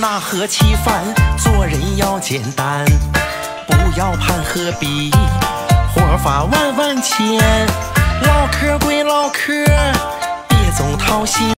那和气饭，做人要简单，不要攀和比，活法万万千。唠嗑归唠嗑，别总掏心。